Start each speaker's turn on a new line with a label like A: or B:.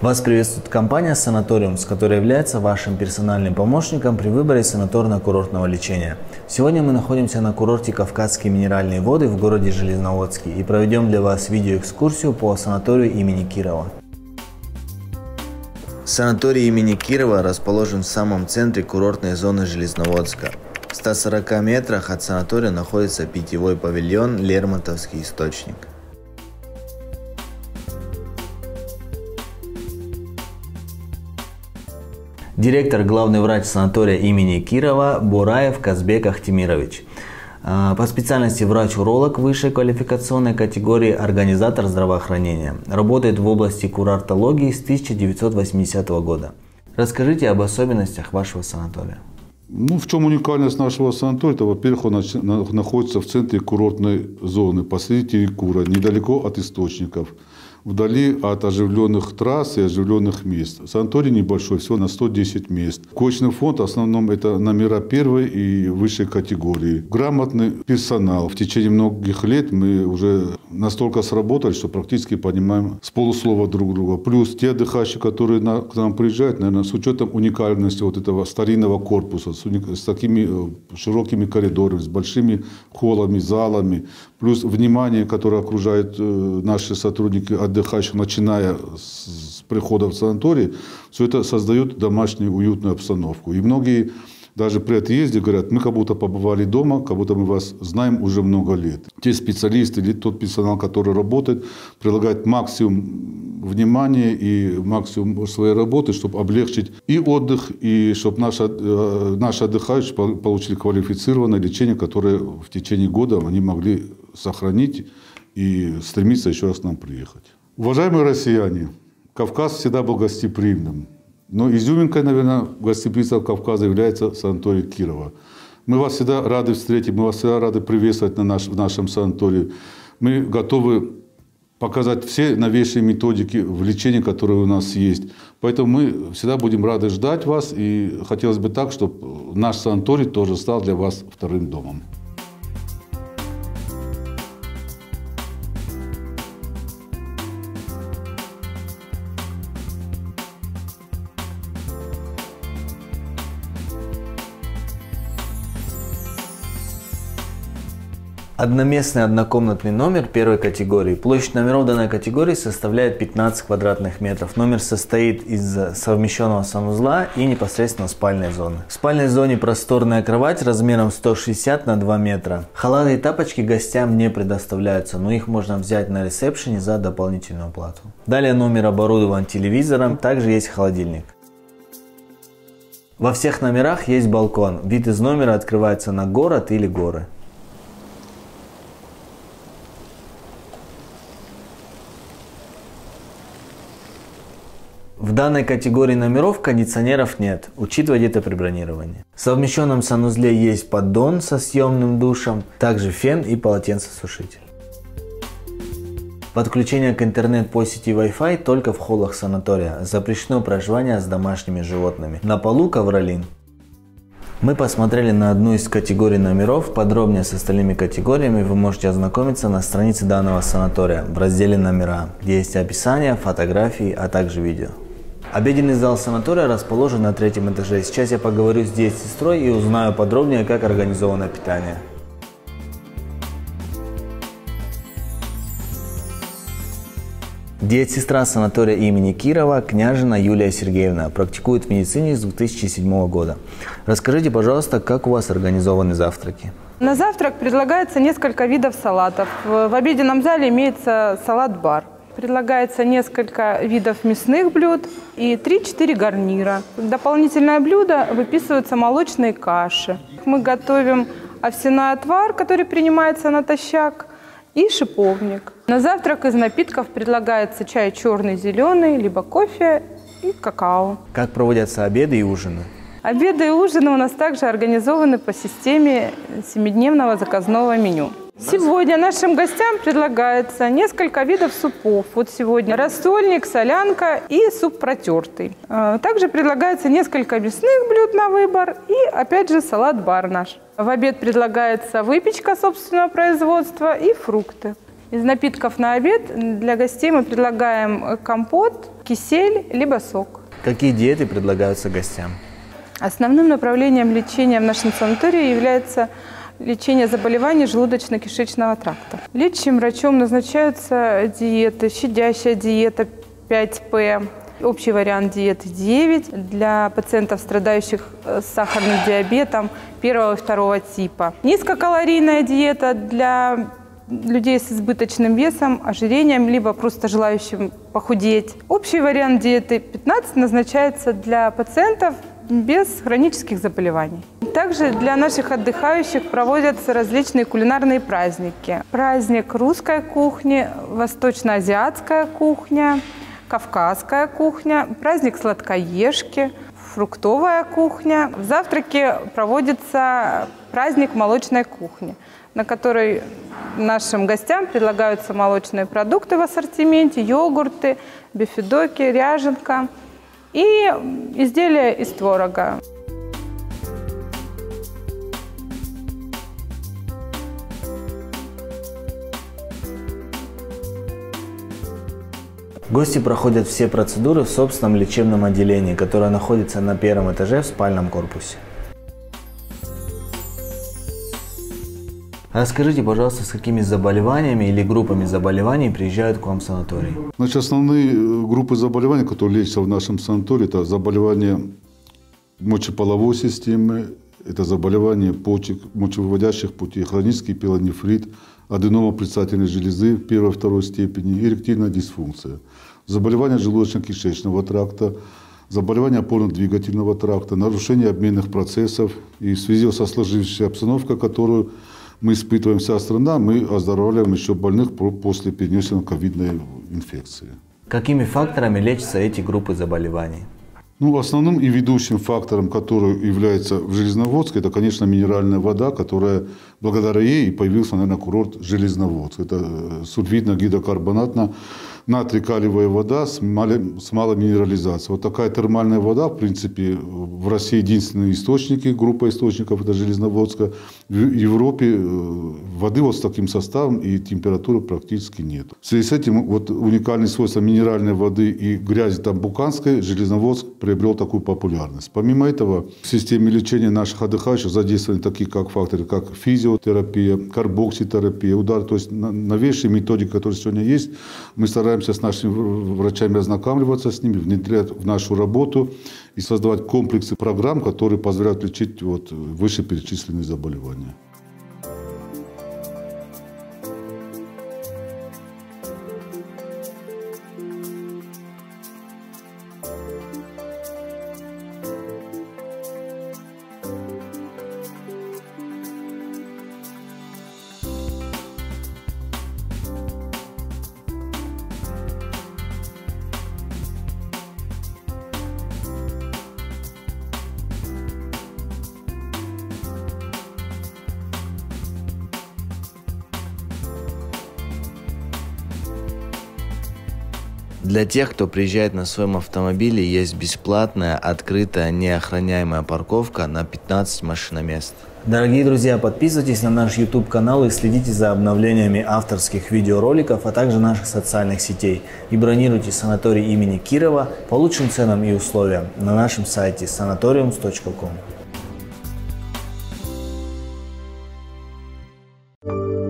A: Вас приветствует компания «Санаториум», с которой является вашим персональным помощником при выборе санаторно-курортного лечения. Сегодня мы находимся на курорте Кавказские минеральные воды в городе Железноводске и проведем для вас видеоэкскурсию по санаторию имени Кирова. Санаторий имени Кирова расположен в самом центре курортной зоны Железноводска. В 140 метрах от санатория находится питьевой павильон «Лермонтовский источник». Директор, главный врач санатория имени Кирова Бураев Казбек Ахтемирович. По специальности врач-уролог высшей квалификационной категории, организатор здравоохранения. Работает в области курортологии с 1980 года. Расскажите об особенностях вашего санатория.
B: В чем уникальность нашего санатория? Это, во-первых, он находится в центре курортной зоны, посреди Терекура, недалеко от источников, вдали от оживленных трасс и оживленных мест. Санаторий небольшой, всего на 110 мест. Коечный фонд в основном это номера первой и высшей категории. Грамотный персонал. В течение многих лет мы уже настолько сработали, что практически понимаем с полуслова друг друга. Плюс те отдыхающие, которые к нам приезжают, наверное, с учетом уникальности вот этого старинного корпуса, с такими широкими коридорами, с большими холлами, залами, плюс внимание, которое окружает наши сотрудники отдыхающих, начиная с прихода в санаторий, все это создает домашнюю уютную обстановку. И многие даже при отъезде говорят, мы как будто побывали дома, как будто мы вас знаем уже много лет. Те специалисты или тот персонал, который работает, прилагает максимум внимания и максимум своей работы, чтобы облегчить и отдых, и чтобы наши отдыхающие получили квалифицированное лечение, которое в течение года они могли сохранить и стремиться еще раз к нам приехать. Уважаемые россияне, Кавказ всегда был гостеприимным. Но изюминкой, наверное, гостеприимства Кавказа является санаторий Кирова. Мы вас всегда рады встретить, мы вас всегда рады приветствовать в нашем санатории. Мы готовы показать все новейшие методики в лечении, которые у нас есть. Поэтому мы всегда будем рады ждать вас. И хотелось бы так, чтобы наш санаторий тоже стал для вас вторым домом.
A: Одноместный однокомнатный номер первой категории. Площадь номеров данной категории составляет 15 квадратных метров. Номер состоит из совмещенного санузла и непосредственно спальной зоны. В спальной зоне просторная кровать размером 160 на 2 метра. Халаты и тапочки гостям не предоставляются, но их можно взять на ресепшене за дополнительную плату. Далее номер оборудован телевизором, также есть холодильник. Во всех номерах есть балкон. Вид из номера открывается на город или горы. В данной категории номеров кондиционеров нет, учитывайте это при бронировании. В совмещенном санузле есть поддон со съемным душем, также фен и полотенцесушитель. Подключение к интернет по сети Wi-Fi только в холлах санатория. Запрещено проживание с домашними животными. На полу ковролин. Мы посмотрели на одну из категорий номеров. Подробнее с остальными категориями вы можете ознакомиться на странице данного санатория в разделе «Номера», где есть описание, фотографии, а также видео. Обеденный зал санатория расположен на 3-м этаже. Сейчас я поговорю с диетсестрой и узнаю подробнее, как организовано питание. Диетсестра санатория имени Кирова Княжина Юлия Сергеевна практикует в медицине с 2007 года. Расскажите, пожалуйста, как у вас организованы завтраки?
C: На завтрак предлагается несколько видов салатов. В обеденном зале имеется салат-бар. Предлагается несколько видов мясных блюд и 3-4 гарнира. В дополнительное блюдо выписываются молочные каши. Мы готовим овсяной отвар, который принимается натощак, и шиповник. На завтрак из напитков предлагается чай черный, зеленый, либо кофе и какао.
A: Как проводятся обеды и ужины?
C: Обеды и ужины у нас также организованы по системе 7-дневного заказного меню. Сегодня нашим гостям предлагается несколько видов супов. Вот сегодня рассольник, солянка и суп протертый. Также предлагается несколько мясных блюд на выбор и, опять же, салат-бар наш. В обед предлагается выпечка собственного производства и фрукты. Из напитков на обед для гостей мы предлагаем компот, кисель, либо сок.
A: Какие диеты предлагаются гостям?
C: Основным направлением лечения в нашем санатории является лечение заболеваний желудочно-кишечного тракта. Лечащим врачом назначаются диеты: щадящая диета 5П, общий вариант диеты 9 для пациентов, страдающих сахарным диабетом 1 и 2 типа. Низкокалорийная диета для людей с избыточным весом, ожирением, либо просто желающим похудеть. Общий вариант диеты 15 назначается для пациентов без хронических заболеваний. Также для наших отдыхающих проводятся различные кулинарные праздники. Праздник русской кухни, восточно-азиатская кухня, кавказская кухня, праздник сладкоежки, фруктовая кухня. В завтраке проводится праздник молочной кухни, на который нашим гостям предлагаются молочные продукты в ассортименте: йогурты, бифидоки, ряженка и изделия из творога.
A: Гости проходят все процедуры в собственном лечебном отделении, которое находится на 1-м этаже в спальном корпусе. Расскажите, пожалуйста, с какими заболеваниями или группами заболеваний приезжают к вам в санаторий?
B: Значит, основные группы заболеваний, которые лечатся в нашем санатории, это заболевания мочеполовой системы, это заболевания почек, мочевыводящих путей, хронический пилонефрит, аденома предстательной железы 1-2 степени, эректильная дисфункция, заболевания желудочно-кишечного тракта, заболевания опорно-двигательного тракта, нарушение обменных процессов. И в связи со сложившейся обстановкой, которую мы испытываем, вся страна, мы оздоравливаем еще больных после перенесенной ковидной инфекции.
A: Какими факторами лечатся эти группы заболеваний?
B: Основным и ведущим фактором, который является в Железноводске, это, конечно, минеральная вода, которая благодаря ей и появился, наверное, курорт Железноводск. Это сульфидно-гидрокарбонатная натрий-калиевая вода с малой минерализацией. Вот такая термальная вода, в принципе, в России единственные источники, группа источников, это Железноводска. В Европе воды вот с таким составом и температуры практически нет. В связи с этим вот уникальные свойства минеральной воды и грязи тамбуканской Железноводск приобрел такую популярность. Помимо этого, в системе лечения наших отдыхающих задействованы такие факторы, как физиотерапия, карбокситерапия, удар. То есть новейшие методики, которые сегодня есть, мы стараемся с нашими врачами ознакомливаться с ними, внедрять в нашу работу и создавать комплексы программ, которые позволяют лечить вышеперечисленные заболевания.
A: Для тех, кто приезжает на своем автомобиле, есть бесплатная, открытая, неохраняемая парковка на 15 машиномест. Дорогие друзья, подписывайтесь на наш YouTube-канал и следите за обновлениями авторских видеороликов, а также наших социальных сетей. И бронируйте санаторий имени Кирова по лучшим ценам и условиям на нашем сайте sanatoriums.com.